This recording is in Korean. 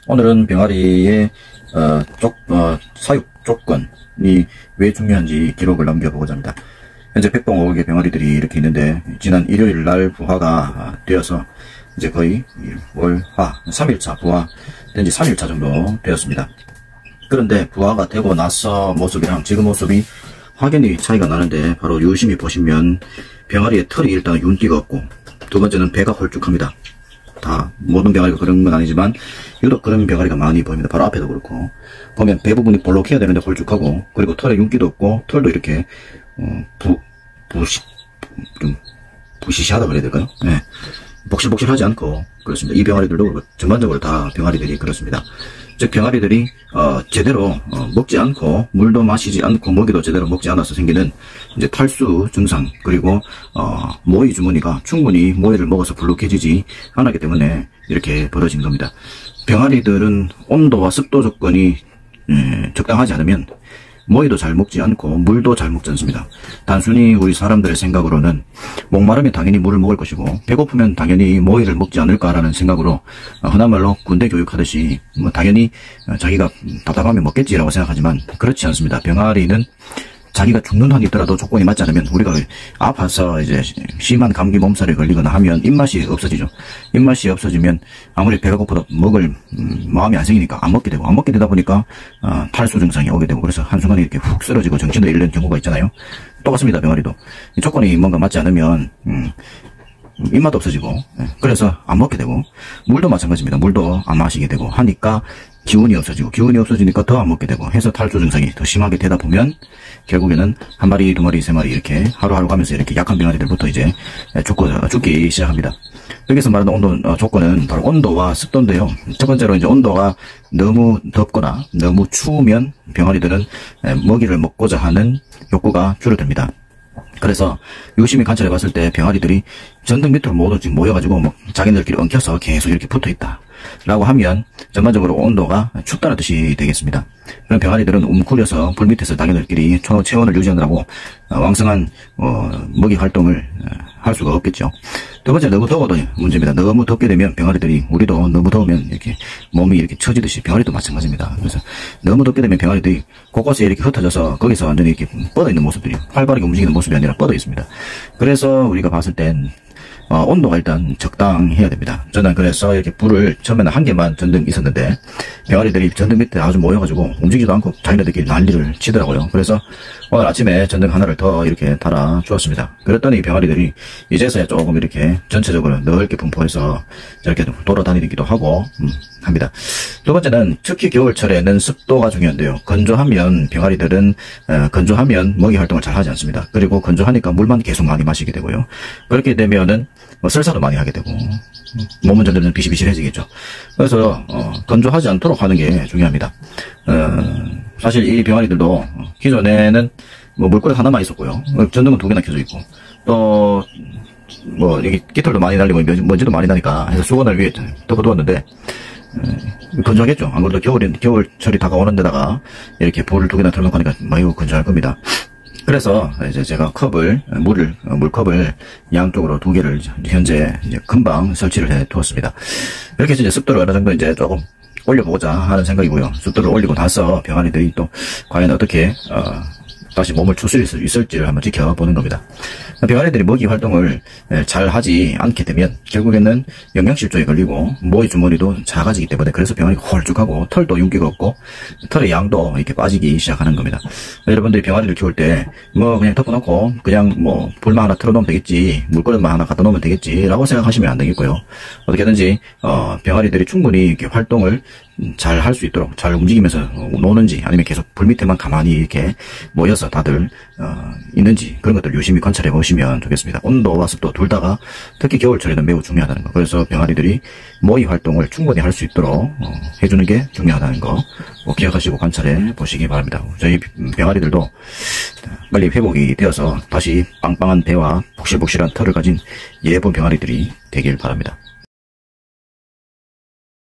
오늘은 병아리의 사육 조건이 왜 중요한지 기록을 남겨보고자 합니다. 현재 백봉5억의 병아리들이 이렇게 있는데, 지난 일요일 날 부화가 되어서 이제 거의 월, 화 3일차 부화 된 지 3일차 정도 되었습니다. 그런데 부화가 되고 나서 모습이랑 지금 모습이 확연히 차이가 나는데, 바로 유심히 보시면 병아리의 털이 일단 윤기가 없고, 두 번째는 배가 홀쭉합니다. 다 모든 병아리가 그런 건 아니지만 유독 그런 병아리가 많이 보입니다. 바로 앞에도 그렇고, 보면 배 부분이 볼록해야 되는데 홀쭉하고, 그리고 털에 윤기도 없고, 털도 이렇게 좀 부시시하다 그래야 될까요? 네. 복실복실하지 않고 그렇습니다. 이 병아리들도 전반적으로 다 병아리들이 그렇습니다. 즉 병아리들이 제대로 먹지 않고, 물도 마시지 않고, 먹이도 제대로 먹지 않아서 생기는 이제 탈수 증상, 그리고 모이 주머니가 충분히 모이를 먹어서 불룩해지지 않았기 때문에 이렇게 벌어진 겁니다. 병아리들은 온도와 습도 조건이 적당하지 않으면 모이도 잘 먹지 않고 물도 잘 먹지 않습니다. 단순히 우리 사람들의 생각으로는 목마르면 당연히 물을 먹을 것이고, 배고프면 당연히 모이를 먹지 않을까라는 생각으로 흔한 말로 군대 교육하듯이 당연히 자기가 답답하면 먹겠지라고 생각하지만 그렇지 않습니다. 병아리는 자기가 죽는 한이 있더라도 조건이 맞지 않으면, 우리가 아파서 이제 심한 감기 몸살에 걸리거나 하면 입맛이 없어지죠. 입맛이 없어지면 아무리 배가 고파도 먹을 마음이 안 생기니까 안 먹게 되고, 안 먹게 되다 보니까 탈수 증상이 오게 되고, 그래서 한순간에 이렇게 훅 쓰러지고 정신도 잃는 경우가 있잖아요. 똑같습니다. 병아리도 조건이 뭔가 맞지 않으면 입맛도 없어지고, 그래서 안 먹게 되고, 물도 마찬가지입니다. 물도 안 마시게 되고 하니까 기운이 없어지고, 기운이 없어지니까 더 안 먹게 되고 해서 탈수 증상이 더 심하게 되다 보면 결국에는 한 마리, 두 마리, 세 마리 이렇게 하루하루 가면서 이렇게 약한 병아리들부터 이제 죽기 시작합니다. 여기서 말하는 조건은 바로 온도와 습도인데요. 첫 번째로 이제 온도가 너무 덥거나 너무 추우면 병아리들은 먹이를 먹고자 하는 욕구가 줄어듭니다. 그래서 유심히 관찰해 봤을 때 병아리들이 전등 밑으로 모두 지금 모여가지고 자기들끼리 엉켜서 계속 이렇게 붙어 있다 라고 하면 전반적으로 온도가 춥다는 뜻이 되겠습니다. 그럼 병아리들은 웅크려서 불 밑에서 자기들끼리 체온을 유지하느라고 왕성한 먹이 활동을 할 수가 없겠죠. 두 번째, 너무 더워도 문제입니다. 너무 덥게 되면 병아리들이, 우리도 너무 더우면 이렇게 몸이 이렇게 처지듯이 병아리도 마찬가지입니다. 그래서 너무 덥게 되면 병아리들이 곳곳에 이렇게 흩어져서 거기서 완전히 이렇게 뻗어 있는 모습들이, 활발하게 움직이는 모습이 아니라 뻗어 있습니다. 그래서 우리가 봤을 땐 온도가 일단 적당해야 됩니다. 저는 그래서 이렇게 불을 처음에는 한 개만 전등 있었는데 병아리들이 전등 밑에 아주 모여가지고 움직이지도 않고 자기네들끼리 난리를 치더라고요. 그래서 오늘 아침에 전등 하나를 더 이렇게 달아 주었습니다. 그랬더니 병아리들이 이제서야 조금 이렇게 전체적으로 넓게 분포해서 이렇게 돌아다니기도 하고 합니다. 두 번째는 특히 겨울철에는 습도가 중요한데요. 건조하면 병아리들은 건조하면 먹이 활동을 잘 하지 않습니다. 그리고 건조하니까 물만 계속 많이 마시게 되고요. 그렇게 되면은 설사도 많이 하게 되고 몸은 점점 비실비실해지겠죠. 그래서 건조하지 않도록 하는 게 중요합니다. 사실 이 병아리들도 기존에는 물그릇 하나만 있었고요. 전등은 2개나 켜져 있고, 또 여기 깃털도 많이 날리고 먼지도 많이 나니까 해서 수건을 위에 덮어두었는데 건조하겠죠. 안 그래도 겨울철이 다가오는 데다가 이렇게 불을 2개나 틀어놓고 하니까 매우 건조할 겁니다. 그래서 이제 제가 물컵을 양쪽으로 2개를 현재 이제 금방 설치를 해 두었습니다. 이렇게 해서 이제 습도를 어느 정도 이제 조금 올려보고자 하는 생각이고요. 습도를 올리고 나서 병아리들이 또 과연 어떻게 다시 몸을 추스릴 수 있을지를 한번 지켜보는 겁니다. 병아리들이 먹이 활동을 잘 하지 않게 되면 결국에는 영양실조에 걸리고 모이 주머니도 작아지기 때문에, 그래서 병아리가 홀쭉하고 털도 윤기가 없고 털의 양도 이렇게 빠지기 시작하는 겁니다. 여러분들이 병아리를 키울 때 그냥 덮어놓고 그냥 불만 하나 틀어놓으면 되겠지, 물그릇만 하나 갖다 놓으면 되겠지 라고 생각하시면 안 되겠고요. 어떻게든지 병아리들이 충분히 이렇게 활동을 잘 할 수 있도록, 잘 움직이면서 노는지 아니면 계속 불 밑에만 가만히 이렇게 모여서 다들 있는지, 그런 것들 유심히 관찰해 보시면 좋겠습니다. 온도와 습도 둘 다가 특히 겨울철에는 매우 중요하다는 거. 그래서 병아리들이 모이 활동을 충분히 할 수 있도록 해주는 게 중요하다는 거 기억하시고 관찰해 보시기 바랍니다. 저희 병아리들도 빨리 회복이 되어서 다시 빵빵한 배와 복실복실한 털을 가진 예쁜 병아리들이 되길 바랍니다.